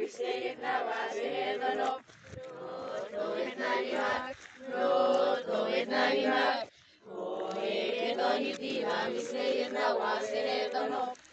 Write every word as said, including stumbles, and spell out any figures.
Misayirna wasehedono. Toetnanimak, no toetnanimak. Ohekedoniti la misayirna wasehedono.